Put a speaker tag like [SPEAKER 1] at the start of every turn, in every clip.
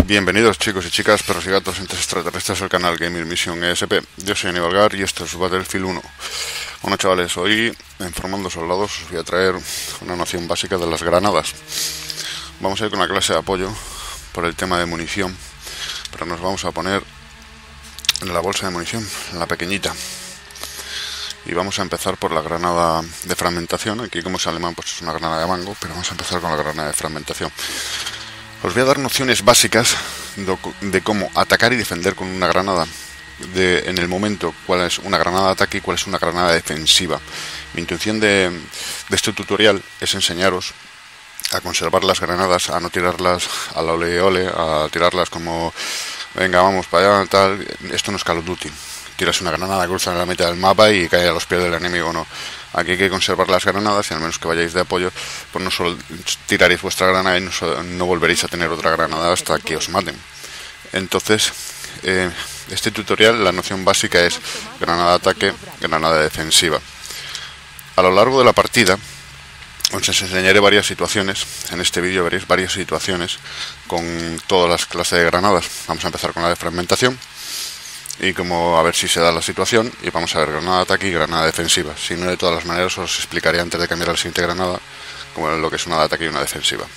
[SPEAKER 1] Bienvenidos chicos y chicas, perros y gatos, entes extraterrestres al canal Gaming Mission ESP. Yo soy Aníbal Gar y esto es Battlefield 1. Bueno chavales, hoy en Formando Soldados os voy a traer una noción básica de las granadas. Vamos a ir con la clase de apoyo por el tema de munición, pero nos vamos a poner en la bolsa de munición, en la pequeñita. Y vamos a empezar por la granada de fragmentación. Aquí como es alemán pues es una granada de mango, pero vamos a empezar con la granada de fragmentación. Os voy a dar nociones básicas de cómo atacar y defender con una granada. En el momento, cuál es una granada de ataque y cuál es una granada defensiva. Mi intención de este tutorial es enseñaros a conservar las granadas, a no tirarlas al ole ole, a tirarlas como venga vamos para allá, tal. Esto no es Call of Duty. Tiras una granada, cruzan la mitad del mapa y cae a los pies del enemigo, no. Aquí hay que conservar las granadas y al menos que vayáis de apoyo, pues no solo tiraréis vuestra granada y no volveréis a tener otra granada hasta que os maten. Entonces, este tutorial, la noción básica es granada de ataque, granada defensiva. A lo largo de la partida, os enseñaré varias situaciones. En este vídeo veréis varias situaciones con todas las clases de granadas. Vamos a empezar con la de fragmentación. Y como a ver si se da la situación, y vamos a ver granada de ataque y granada defensiva. Si no, de todas las maneras os explicaré antes de cambiar a la siguiente granada como lo que es una de ataque y una defensiva.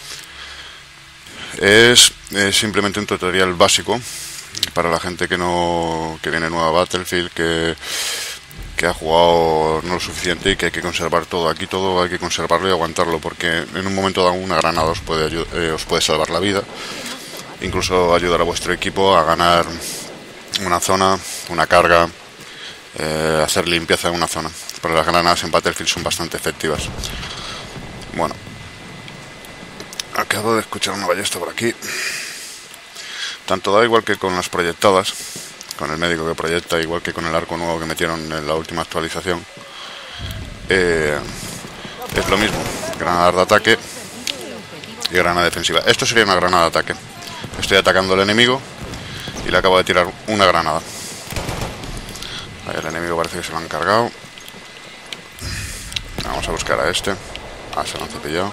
[SPEAKER 1] Es simplemente un tutorial básico para la gente que viene nueva a Battlefield, que ha jugado no lo suficiente y que hay que conservar todo. Aquí todo hay que conservarlo y aguantarlo, porque en un momento dado una granada os puede salvar la vida, incluso ayudar a vuestro equipo a ganar una zona, una carga, hacer limpieza en una zona. Pero las granadas en Battlefield son bastante efectivas. Bueno, acabo de escuchar una ballesta por aquí. Tanto da igual que con las proyectadas, con el médico que proyecta, igual que con el arco nuevo que metieron en la última actualización, es lo mismo, granadas de ataque y granada defensiva. Esto sería una granada de ataque. Estoy atacando al enemigo y le acabo de tirar una granada. Ahí el enemigo parece que se lo han cargado. Vamos a buscar a este. Se lo han cepillado.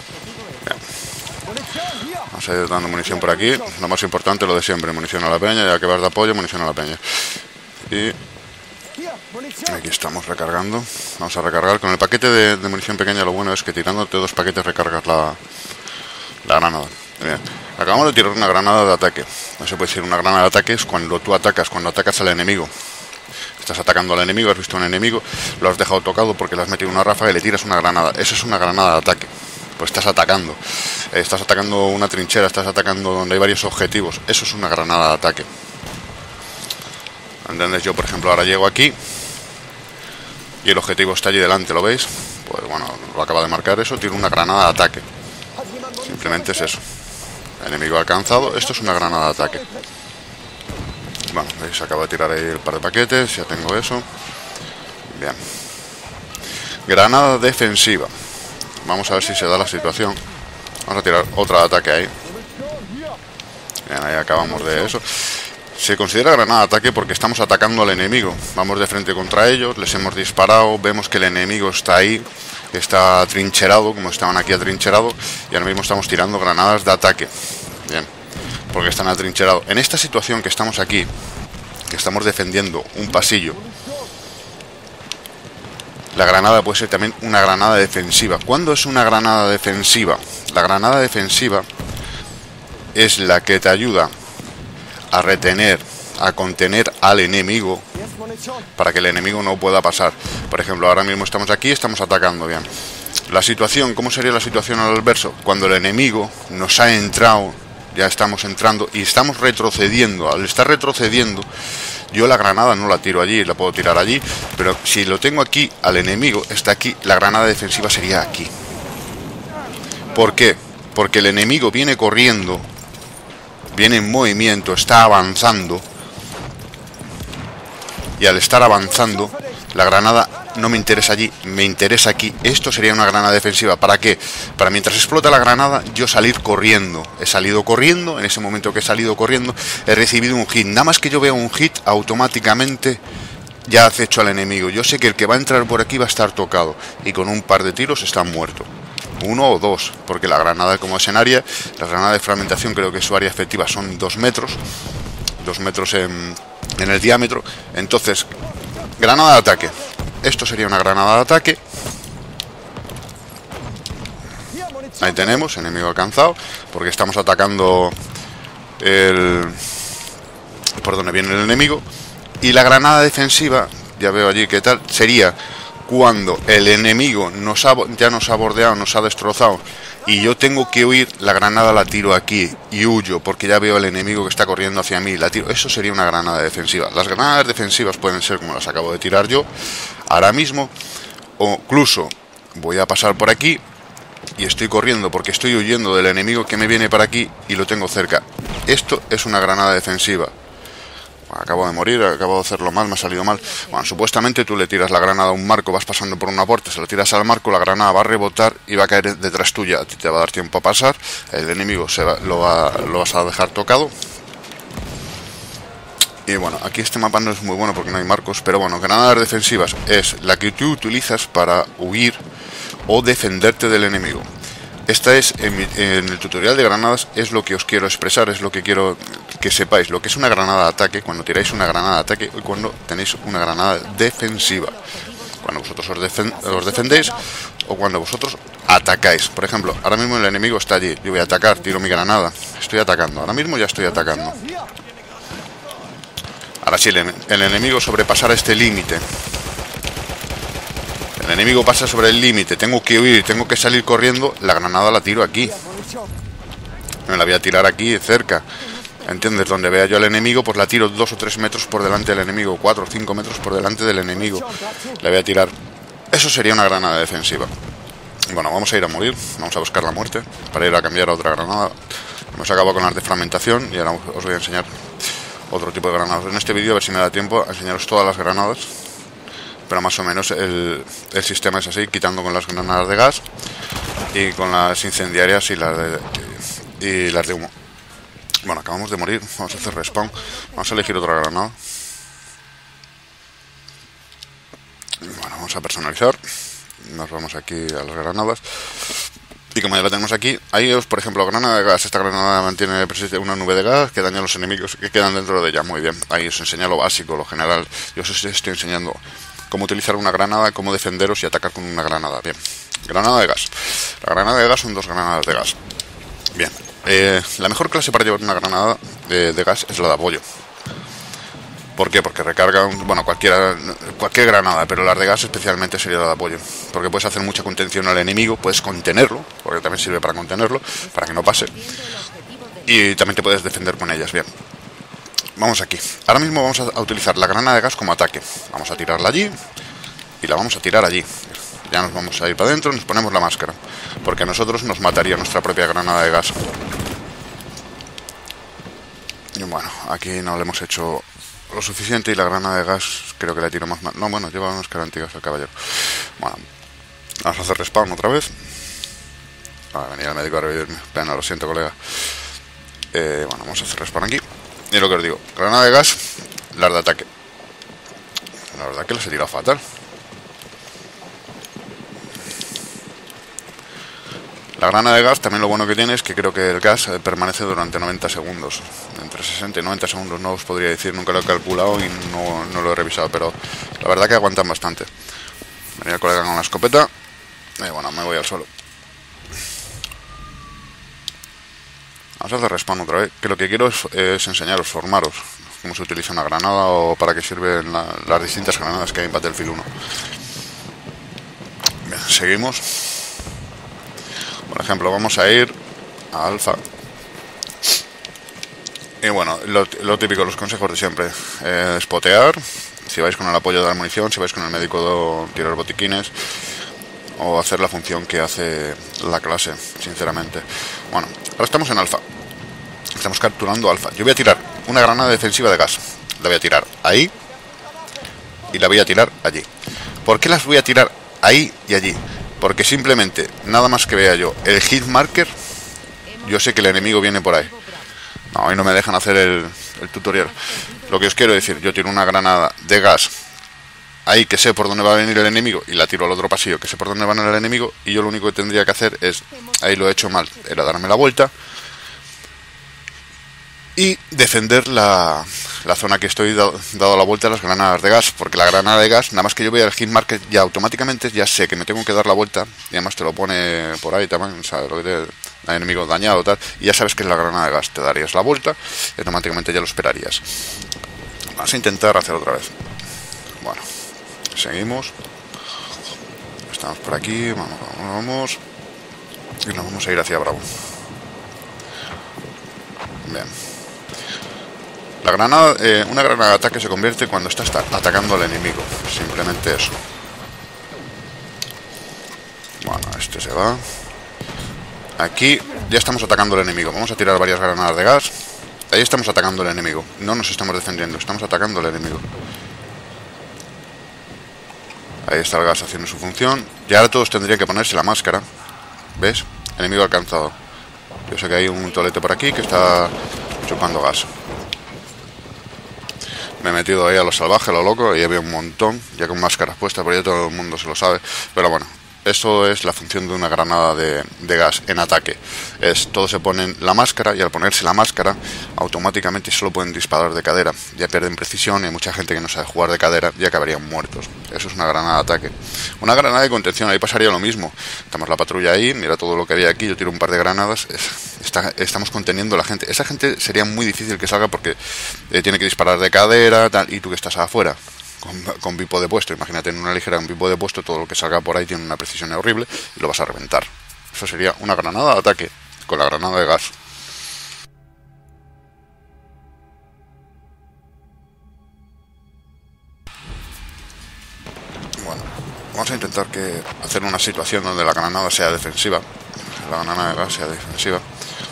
[SPEAKER 1] Bien. Vamos a ir dando munición por aquí. Lo más importante, lo de siempre, munición a la peña. Ya que vas de apoyo, munición a la peña. Y aquí estamos recargando. Vamos a recargar. Con el paquete de munición pequeña lo bueno es que tirándote 2 paquetes recargas la granada. Bien. Acabamos de tirar una granada de ataque. No se puede decir una granada de ataque es cuando tú atacas, cuando atacas al enemigo. Estás atacando al enemigo, has visto a un enemigo, lo has dejado tocado porque le has metido una ráfaga y le tiras una granada. Eso es una granada de ataque. Pues estás atacando. Estás atacando una trinchera, estás atacando donde hay varios objetivos. Eso es una granada de ataque. ¿Entendés? Yo, por ejemplo, ahora llego aquí y el objetivo está allí delante, ¿lo veis? Pues bueno, lo acaba de marcar eso, tiro una granada de ataque. Simplemente es eso. Enemigo alcanzado, esto es una granada de ataque. Bueno, veis, acabo de tirar ahí el par de paquetes, ya tengo eso. Bien. Granada defensiva. Vamos a ver si se da la situación. Vamos a tirar otra de ataque ahí. Bien, ahí acabamos de eso. Se considera granada de ataque porque estamos atacando al enemigo. Vamos de frente contra ellos, les hemos disparado, vemos que el enemigo está ahí, está atrincherado, como estaban aquí atrincherados, y ahora mismo estamos tirando granadas de ataque. Bien, porque están atrincherados. En esta situación que estamos aquí, que estamos defendiendo un pasillo, la granada puede ser también una granada defensiva. ¿Cuándo es una granada defensiva? La granada defensiva es la que te ayuda a retener, a contener al enemigo para que el enemigo no pueda pasar. Por ejemplo, ahora mismo estamos aquí, estamos atacando, bien. La situación, ¿cómo sería la situación al verso? Cuando el enemigo nos ha entrado, ya estamos entrando y estamos retrocediendo. Al estar retrocediendo, yo la granada no la tiro allí, la puedo tirar allí, pero si lo tengo aquí, al enemigo está aquí, la granada defensiva sería aquí. ¿Por qué? Porque el enemigo viene corriendo, viene en movimiento, está avanzando, y al estar avanzando, la granada no me interesa allí, me interesa aquí. Esto sería una granada defensiva. ¿Para qué? Para mientras explota la granada, yo salir corriendo. He salido corriendo, en ese momento que he salido corriendo, he recibido un hit. Nada más que yo vea un hit, automáticamente ya acecho al enemigo. Yo sé que el que va a entrar por aquí va a estar tocado, y con un par de tiros está muerto. 1 o 2, porque la granada como es en área, la granada de fragmentación creo que su área efectiva son 2 metros, 2 metros en el diámetro. Entonces, granada de ataque. Esto sería una granada de ataque. Ahí tenemos, enemigo alcanzado, porque estamos atacando por donde viene el enemigo. Y la granada defensiva, ya veo allí qué tal, sería cuando el enemigo ya nos ha bordeado, nos ha destrozado y yo tengo que huir, la granada la tiro aquí y huyo porque ya veo al enemigo que está corriendo hacia mí, la tiro. Eso sería una granada defensiva. Las granadas defensivas pueden ser como las acabo de tirar yo ahora mismo, o incluso voy a pasar por aquí y estoy corriendo porque estoy huyendo del enemigo que me viene para aquí y lo tengo cerca. Esto es una granada defensiva. Acabo de morir, acabo de hacerlo mal, me ha salido mal. Bueno, supuestamente tú le tiras la granada a un marco, vas pasando por una puerta, se lo tiras al marco, la granada va a rebotar y va a caer detrás tuya. A ti te va a dar tiempo a pasar, el enemigo lo vas a dejar tocado. Y bueno, aquí este mapa no es muy bueno porque no hay marcos, pero bueno, granadas defensivas es la que tú utilizas para huir o defenderte del enemigo. Esta es, en el tutorial de granadas, es lo que os quiero expresar, es lo que quiero que sepáis, lo que es una granada de ataque, cuando tiráis una granada de ataque y cuando tenéis una granada defensiva. Cuando vosotros os defendéis o cuando vosotros atacáis. Por ejemplo, ahora mismo el enemigo está allí, yo voy a atacar, tiro mi granada, estoy atacando, ahora mismo ya estoy atacando. Ahora si el enemigo sobrepasara este límite, el enemigo pasa sobre el límite, tengo que huir, tengo que salir corriendo, la granada la tiro aquí. Me la voy a tirar aquí, cerca. ¿Entiendes? Donde vea yo al enemigo, pues la tiro 2 o 3 metros por delante del enemigo, 4 o 5 metros por delante del enemigo. La voy a tirar. Eso sería una granada defensiva. Bueno, vamos a ir a morir, vamos a buscar la muerte para ir a cambiar a otra granada. Hemos acabado con las de fragmentación y ahora os voy a enseñar otro tipo de granadas. En este vídeo, a ver si me da tiempo a enseñaros todas las granadas. Pero más o menos el sistema es así, quitando con las granadas de gas y con las incendiarias y las de humo. Bueno, acabamos de morir, vamos a hacer respawn, vamos a elegir otra granada. Bueno, vamos a personalizar, nos vamos aquí a las granadas. Y como ya la tenemos aquí, ahí os, por ejemplo, granada de gas. Esta granada mantiene una nube de gas que daña a los enemigos que quedan dentro de ella. Muy bien, ahí os enseña lo básico, lo general. Yo os estoy enseñando cómo utilizar una granada, cómo defenderos y atacar con una granada. Bien, granada de gas. La granada de gas son 2 granadas de gas. Bien, la mejor clase para llevar una granada de gas es la de apoyo. ¿Por qué? Porque recarga, bueno, cualquier granada, pero las de gas especialmente sería la de apoyo. Porque puedes hacer mucha contención al enemigo, puedes contenerlo, porque también sirve para contenerlo, para que no pase. Y también te puedes defender con ellas. Bien, vamos aquí. Ahora mismo vamos a utilizar la granada de gas como ataque. Vamos a tirarla allí y la vamos a tirar allí. Ya nos vamos a ir para adentro, nos ponemos la máscara, porque a nosotros nos mataría nuestra propia granada de gas. Y bueno, aquí no le hemos hecho lo suficiente y la granada de gas creo que la tiro más mal. No, bueno, lleva máscara antigas el caballero. Bueno, vamos a hacer respawn otra vez. Va a venir el médico a revivirme. Pena, lo siento, colega. Bueno, vamos a hacer respawn aquí. Y lo que os digo, granada de gas, las de ataque. La verdad que las he tirado fatal. La granada de gas también lo bueno que tiene es que creo que el gas permanece durante 90 segundos. Entre 60 y 90 segundos no os podría decir, nunca lo he calculado y no lo he revisado, pero la verdad que aguantan bastante. Venía el colega con la escopeta y bueno, me voy al suelo. Vamos a hacer respawn otra vez, que lo que quiero es enseñaros, formaros cómo se utiliza una granada o para qué sirven las distintas granadas que hay en Battlefield 1. Bien, seguimos. Por ejemplo, vamos a ir a alfa. Y bueno, lo típico, los consejos de siempre. Spotear, si vais con el apoyo de la munición, si vais con el médico, tirar botiquines. O hacer la función que hace la clase, sinceramente. Bueno, ahora estamos en alfa. Estamos capturando alfa. Yo voy a tirar una granada defensiva de gas. La voy a tirar ahí. Y la voy a tirar allí. ¿Por qué las voy a tirar ahí y allí? Porque simplemente, nada más que vea yo el hit marker, yo sé que el enemigo viene por ahí. No, hoy no me dejan hacer el tutorial. Lo que os quiero decir, yo tiro una granada de gas ahí que sé por dónde va a venir el enemigo y la tiro al otro pasillo que sé por dónde va a venir el enemigo, y yo lo único que tendría que hacer es, ahí lo he hecho mal, era darme la vuelta y defender la zona que estoy dado la vuelta a las granadas de gas, porque la granada de gas, nada más que yo vea el hit marker, ya automáticamente ya sé que me tengo que dar la vuelta, y además te lo pone por ahí también, ¿sabes? Lo que te, el enemigo dañado tal, y ya sabes que es la granada de gas, te darías la vuelta y automáticamente ya lo esperarías. Vamos a intentar hacer otra vez. Bueno, seguimos, estamos por aquí, vamos y nos vamos a ir hacia Bravo. Bien. La granada, una granada de ataque se convierte cuando estás atacando al enemigo. Simplemente eso. Bueno, este se va. Aquí ya estamos atacando al enemigo. Vamos a tirar varias granadas de gas. Ahí estamos atacando al enemigo. No nos estamos defendiendo, estamos atacando al enemigo. Ahí está el gas haciendo su función. Y ahora todos tendrían que ponerse la máscara. ¿Ves? Enemigo alcanzado. Yo sé que hay un tolete por aquí que está chupando gas. Me he metido ahí a lo salvaje, a lo loco, y había un montón, ya con máscaras puestas, pero ya todo el mundo se lo sabe. Pero bueno, esto es la función de una granada de gas en ataque. Todos se ponen la máscara, y al ponerse la máscara, automáticamente solo pueden disparar de cadera. Ya pierden precisión, y hay mucha gente que no sabe jugar de cadera y acabarían muertos. Eso es una granada de ataque. Una granada de contención, ahí pasaría lo mismo. Estamos la patrulla ahí, mira todo lo que había aquí, yo tiro un par de granadas, estamos conteniendo a la gente. Esa gente sería muy difícil que salga porque tiene que disparar de cadera, tal, y tú que estás afuera con bípode puesto, imagínate en una ligera con bípode puesto, todo lo que salga por ahí tiene una precisión horrible y lo vas a reventar. Eso sería una granada de ataque con la granada de gas. Bueno, vamos a intentar hacer una situación donde la granada sea defensiva, la granada de gas sea defensiva.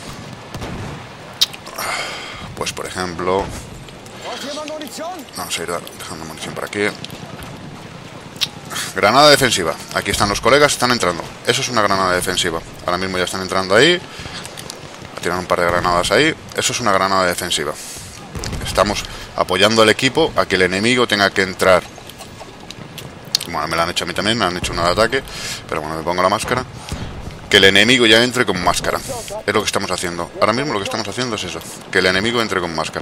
[SPEAKER 1] Pues por ejemplo, vamos a ir dejando munición por aquí. Granada defensiva. Aquí están los colegas, están entrando. Eso es una granada defensiva. Ahora mismo ya están entrando ahí. Tiran un par de granadas ahí. Eso es una granada defensiva. Estamos apoyando al equipo a que el enemigo tenga que entrar. Bueno, me la han hecho a mí también, me han hecho una de ataque. Pero bueno, me pongo la máscara. Que el enemigo ya entre con máscara. Es lo que estamos haciendo. Ahora mismo lo que estamos haciendo es eso. Que el enemigo entre con máscara.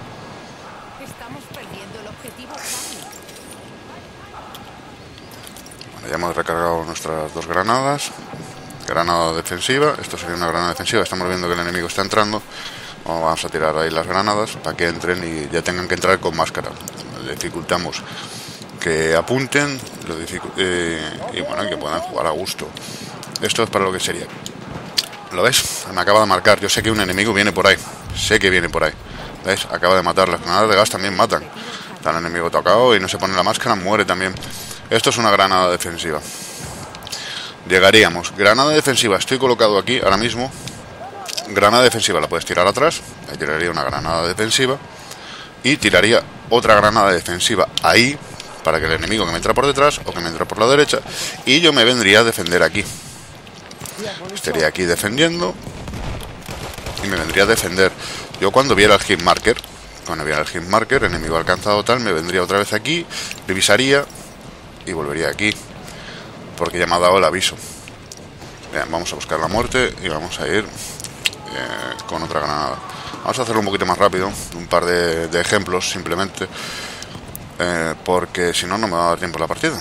[SPEAKER 1] Bueno, ya hemos recargado nuestras dos granadas. Granada defensiva. Esto sería una granada defensiva. Estamos viendo que el enemigo está entrando. Vamos a tirar ahí las granadas para que entren y ya tengan que entrar con máscara. Le dificultamos que apunten y bueno, que puedan jugar a gusto. Esto es para lo que sería. ¿Lo ves? Me acaba de marcar. Yo sé que un enemigo viene por ahí. Sé que viene por ahí. ¿Ves? Acaba de matar. Las granadas de gas también matan. Está el enemigo tocado y no se pone la máscara, muere también. Esto es una granada defensiva. Llegaríamos. Granada defensiva. Estoy colocado aquí ahora mismo. Granada defensiva la puedes tirar atrás. Ahí tiraría una granada defensiva. Y tiraría otra granada defensiva ahí, para que el enemigo que me entra por detrás o que me entra por la derecha, y yo me vendría a defender aquí. Estaría aquí defendiendo y me vendría a defender. Yo cuando viera el hit marker, enemigo alcanzado tal, me vendría otra vez aquí, revisaría y volvería aquí, porque ya me ha dado el aviso. Bien, vamos a buscar la muerte y vamos a ir con otra granada. Vamos a hacerlo un poquito más rápido, un par de ejemplos simplemente, porque si no, no me va a dar tiempo la partida.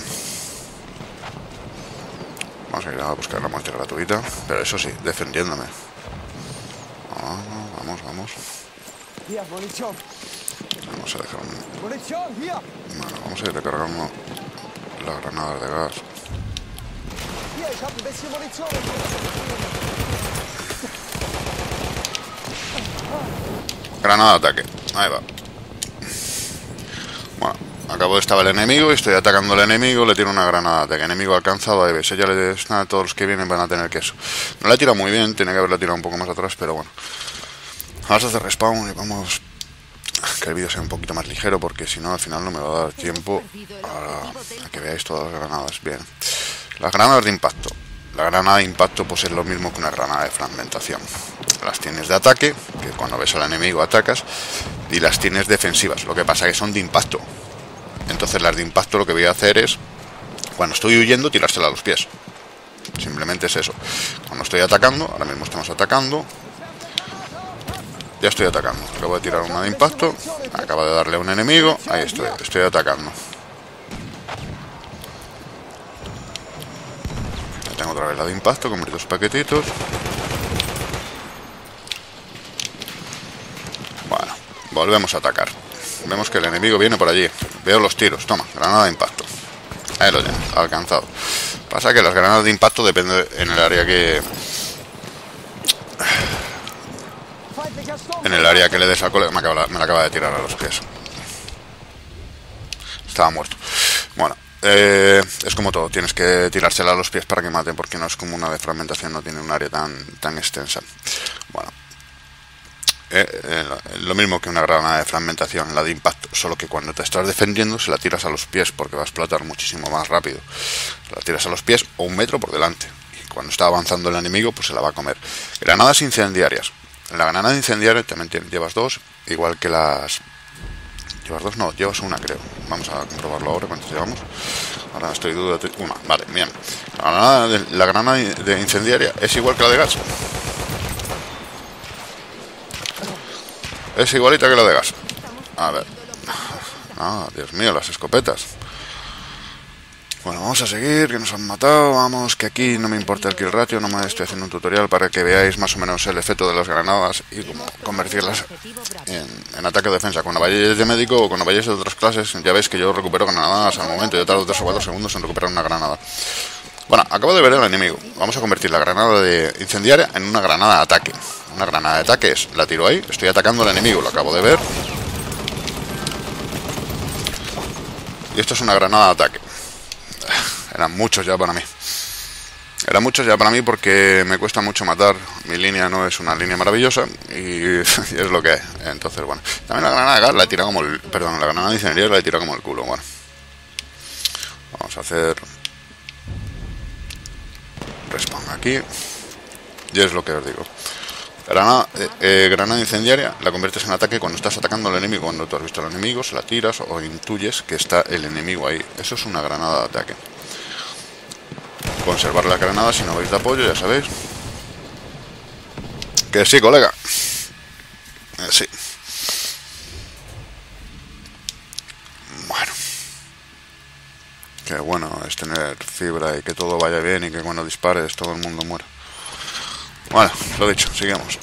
[SPEAKER 1] Vamos a ir a buscar la muerte gratuita, pero eso sí, defendiéndome. Vamos. Vamos a dejar Bueno, vamos a ir recargando las granadas de gas. Granada de ataque. Ahí va. Bueno, acabo de estar el enemigo y estoy atacando al enemigo. Le tiro una granada de ataque. Enemigo alcanzado. Ahí ves. Ya le están, todos los que vienen van a tener queso. No la he tirado muy bien. Tiene que haberla tirado un poco más atrás, pero bueno. Vamos a hacer respawn y vamos. Que el vídeo sea un poquito más ligero, porque si no al final no me va a dar tiempo a que veáis todas las granadas. Bien. Las granadas de impacto. La granada de impacto pues es lo mismo que una granada de fragmentación. Las tienes de ataque, que cuando ves al enemigo atacas, y las tienes defensivas. Lo que pasa es que son de impacto. Entonces las de impacto lo que voy a hacer es, cuando estoy huyendo, tirársela a los pies. Simplemente es eso. Cuando estoy atacando, ahora mismo estamos atacando. Ya estoy atacando. Le voy a tirar una de impacto. Acaba de darle a un enemigo. Ahí estoy atacando. Ya tengo otra vez la de impacto con mis 2 paquetitos. Bueno, volvemos a atacar. Vemos que el enemigo viene por allí. Veo los tiros. Toma, granada de impacto. Ahí lo tiene, alcanzado. Pasa que las granadas de impacto depende en el área que... En el área que le des al colega. Me la acaba de tirar a los pies. Estaba muerto. Bueno, es como todo. Tienes que tirársela a los pies para que mate, porque no es como una de fragmentación, no tiene un área tan extensa. Bueno. Lo mismo que una granada de fragmentación, la de impacto, solo que cuando te estás defendiendo se la tiras a los pies porque va a explotar muchísimo más rápido. Se la tiras a los pies o 1 metro por delante, y cuando está avanzando el enemigo pues se la va a comer. Granadas incendiarias. En la granada incendiaria también llevas 2, igual que las... ¿Llevas 2? No, llevas 1 creo. Vamos a comprobarlo ahora cuántos llevamos. Ahora estoy duda. 1, vale, bien. La granada de incendiaria es igual que la de gas. Es igualita que la de gas. A ver. Ah, Dios mío, las escopetas. Bueno, vamos a seguir, que nos han matado. Vamos, que aquí no me importa el kill ratio. No me estoy haciendo un tutorial para que veáis más o menos el efecto de las granadas y cómo convertirlas en ataque o defensa. Cuando vayáis de médico o cuando vayáis de otras clases, ya veis que yo recupero granadas al momento. Yo tardo 3 o 4 segundos en recuperar una granada. Bueno, acabo de ver el enemigo. Vamos a convertir la granada de incendiaria en una granada de ataque. Una granada de ataque es, la tiro ahí, estoy atacando al enemigo, lo acabo de ver. Y esto es una granada de ataque. Eran muchos ya para mí. Eran muchos ya para mí porque me cuesta mucho matar. Mi línea no es una línea maravillosa y es lo que es. Entonces, bueno. También la granada de gas la he tirado como el... Perdón, la granada de incendiaria la he tirado como el culo. Bueno. Vamos a hacer... Respawn aquí. Y es lo que os digo. Granada incendiaria la conviertes en ataque cuando estás atacando al enemigo. Cuando tú has visto al enemigo, se la tiras o intuyes que está el enemigo ahí. Eso es una granada de ataque. Conservar las granadas si no vais de apoyo, ya sabéis. Que sí, colega. Sí. Bueno. Qué bueno es tener fibra y que todo vaya bien y que cuando dispares todo el mundo muera. Bueno, lo dicho, sigamos.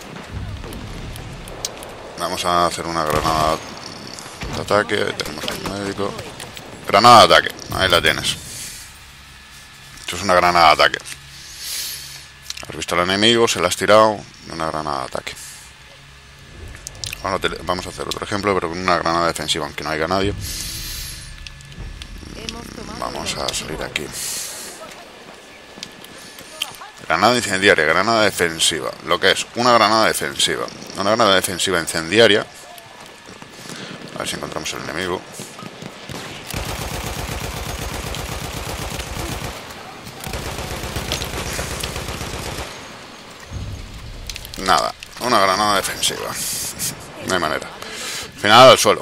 [SPEAKER 1] Vamos a hacer una granada de ataque. Tenemos un médico. Granada de ataque, ahí la tienes. Esto es una granada de ataque. Has visto al enemigo, se la has tirado. Una granada de ataque. Ahora vamos a hacer otro ejemplo, pero con una granada defensiva, aunque no haya nadie. Vamos a salir aquí. Granada incendiaria, granada defensiva. Lo que es una granada defensiva. Una granada defensiva incendiaria. A ver si encontramos el enemigo. Nada, una granada defensiva. No hay manera. Final al suelo.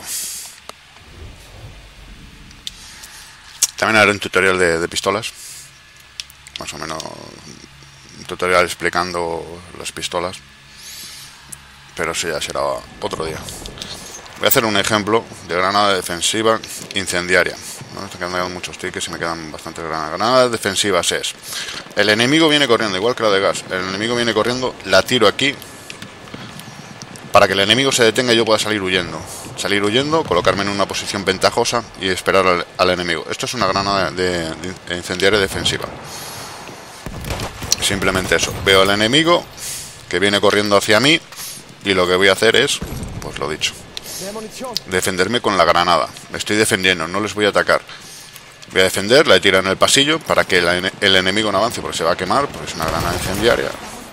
[SPEAKER 1] También haré un tutorial de pistolas. Más o menos un tutorial explicando las pistolas. Pero eso ya será otro día. Voy a hacer un ejemplo de granada defensiva incendiaria. Me están quedando muchos tickets y me quedan bastantes granadas. Granadas defensivas es: el enemigo viene corriendo, igual que la de gas. El enemigo viene corriendo, la tiro aquí para que el enemigo se detenga y yo pueda salir huyendo. Salir huyendo, colocarme en una posición ventajosa y esperar al enemigo. Esto es una granada de incendiaria defensiva. Simplemente eso. Veo al enemigo que viene corriendo hacia mí y lo que voy a hacer es, pues lo dicho, defenderme con la granada. Me estoy defendiendo, no les voy a atacar. Voy a defender, la tiro en el pasillo para que el enemigo no avance porque se va a quemar, porque es una granada incendiaria.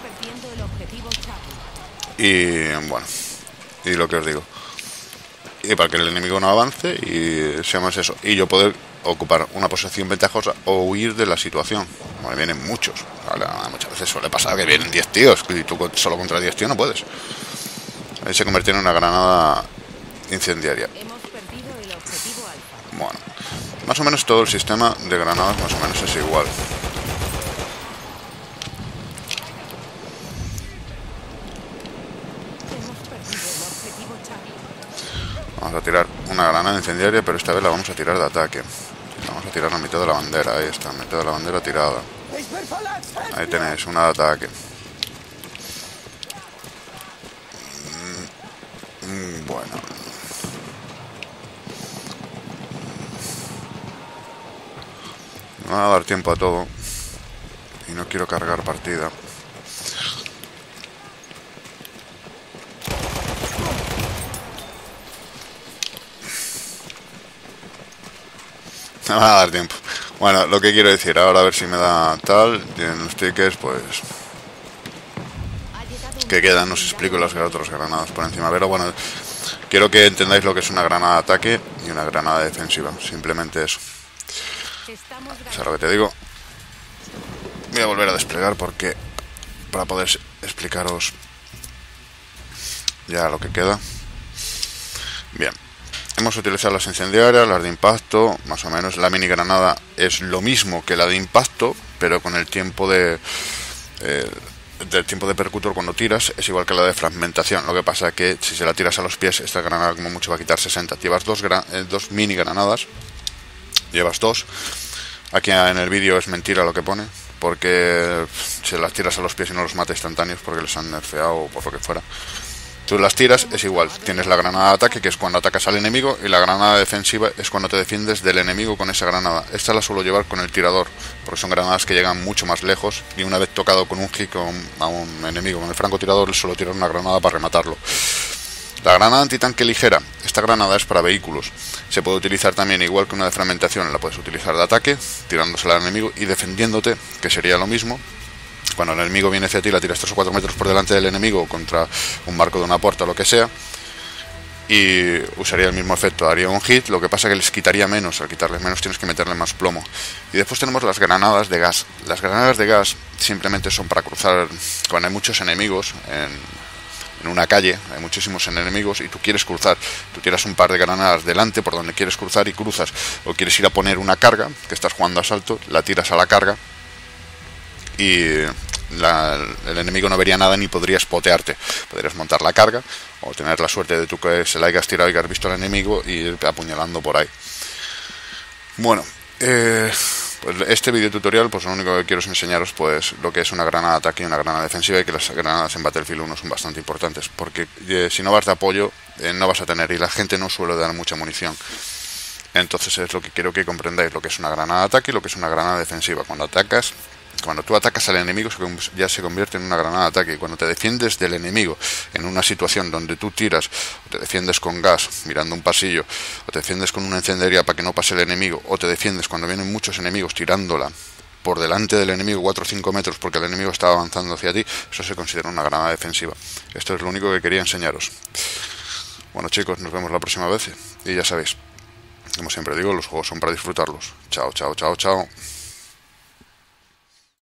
[SPEAKER 1] Y bueno, y lo que os digo. Y para que el enemigo no avance y sea más eso. Y yo poder ocupar una posición ventajosa o huir de la situación. Bueno, vienen muchos. ¿Vale? Muchas veces suele pasar que vienen 10 tíos y tú solo contra 10 tíos no puedes. Ahí se convirtió en una granada incendiaria. Más o menos todo el sistema de granadas más o menos es igual. Vamos a tirar una granada incendiaria, pero esta vez la vamos a tirar de ataque. La vamos a tirar a mitad de la bandera. Ahí está, a mitad de la bandera tirada. Ahí tenéis, una de ataque. Bueno. Me va a dar tiempo a todo. Y no quiero cargar partida. Me va a dar tiempo. Bueno, lo que quiero decir, ahora a ver si me da tal. Tienen los tickets, pues... que quedan, os explico las otras granadas por encima. Pero bueno, quiero que entendáis lo que es una granada de ataque y una granada defensiva. Simplemente eso. ¿Sabes lo que te digo? Voy a volver a desplegar porque... para poder explicaros ya lo que queda. Bien. Hemos utilizado las incendiarias, las de impacto, más o menos. La mini granada es lo mismo que la de impacto, pero con el tiempo del tiempo de percutor cuando tiras es igual que la de fragmentación. Lo que pasa es que si se la tiras a los pies, esta granada como mucho va a quitar 60. Llevas dos mini granadas, llevas dos. Aquí en el vídeo es mentira lo que pone, porque si las tiras a los pies y no los mata instantáneos porque les han nerfeado o por lo que fuera. Tú las tiras, es igual, tienes la granada de ataque, que es cuando atacas al enemigo, y la granada defensiva es cuando te defiendes del enemigo con esa granada. Esta la suelo llevar con el tirador, porque son granadas que llegan mucho más lejos, y una vez tocado con un hit a un enemigo con el francotirador, le suelo tirar una granada para rematarlo. La granada antitanque ligera, esta granada es para vehículos. Se puede utilizar también igual que una de fragmentación, la puedes utilizar de ataque, tirándosela al enemigo y defendiéndote, que sería lo mismo. Cuando el enemigo viene hacia ti, la tiras 3 o 4 metros por delante del enemigo contra un marco de una puerta o lo que sea, y usaría el mismo efecto, haría un hit. Lo que pasa que les quitaría menos, al quitarles menos tienes que meterle más plomo. Y después tenemos las granadas de gas. Las granadas de gas simplemente son para cruzar cuando hay muchos enemigos en una calle, hay muchísimos enemigos y tú quieres cruzar, tú tiras un par de granadas delante por donde quieres cruzar y cruzas, o quieres ir a poner una carga, que estás jugando a asalto, la tiras a la carga y el enemigo no vería nada ni podría spotearte. Podrías montar la carga o tener la suerte de tú que se la hayas tirado y que has visto al enemigo y ir apuñalando por ahí. Bueno, pues este video tutorial, pues lo único que quiero es enseñaros pues lo que es una granada de ataque y una granada defensiva, y que las granadas en Battlefield 1 son bastante importantes, porque si no vas de apoyo no vas a tener, y la gente no suele dar mucha munición. Entonces es lo que quiero que comprendáis, lo que es una granada de ataque y lo que es una granada defensiva. Cuando tú atacas al enemigo ya se convierte en una granada de ataque, y cuando te defiendes del enemigo en una situación donde tú tiras, o te defiendes con gas mirando un pasillo, o te defiendes con una incendiaria para que no pase el enemigo, o te defiendes cuando vienen muchos enemigos tirándola por delante del enemigo 4 o 5 metros porque el enemigo está avanzando hacia ti, eso se considera una granada defensiva. Esto es lo único que quería enseñaros. Bueno chicos, nos vemos la próxima vez, y ya sabéis, como siempre digo, los juegos son para disfrutarlos. Chao, chao, chao, chao.